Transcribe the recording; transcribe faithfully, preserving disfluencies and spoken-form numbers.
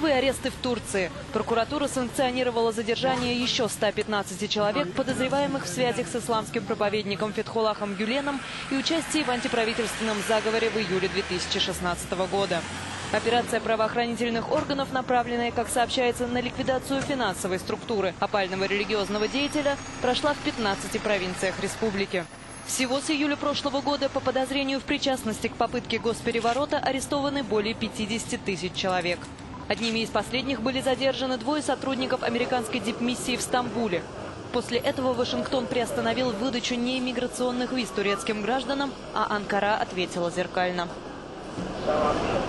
Новые аресты в Турции. Прокуратура санкционировала задержание еще ста пятнадцати человек, подозреваемых в связях с исламским проповедником Фетхуллахом Гюленом и участии в антиправительственном заговоре в июле две тысячи шестнадцатого года. Операция правоохранительных органов, направленная, как сообщается, на ликвидацию финансовой структуры опального религиозного деятеля, прошла в пятнадцати провинциях республики. Всего с июля прошлого года по подозрению в причастности к попытке госпереворота арестованы более пятидесяти тысяч человек. Одними из последних были задержаны двое сотрудников американской дипмиссии в Стамбуле. После этого Вашингтон приостановил выдачу неиммиграционных виз турецким гражданам, а Анкара ответила зеркально.